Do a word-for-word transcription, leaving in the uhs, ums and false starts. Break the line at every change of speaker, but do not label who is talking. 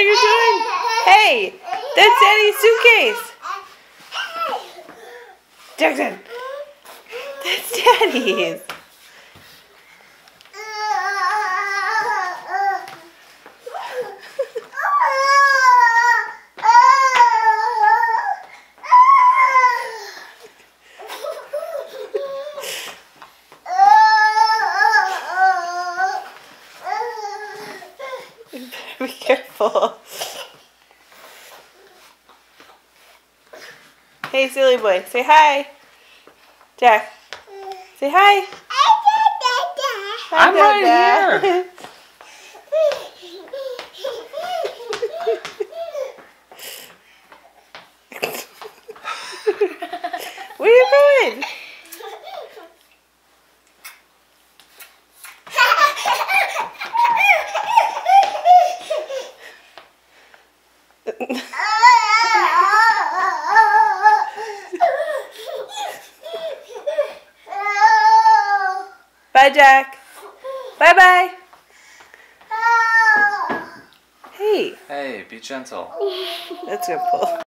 are you doing? Hey, that's Daddy's suitcase. Jackson, that's Daddy's. Be careful. Hey, silly boy, say hi. Jack, say hi. Hi,
I'm right here.
Where are you going? Bye, Jack. Bye-bye. Hey.
Hey, be gentle.
That's good pull.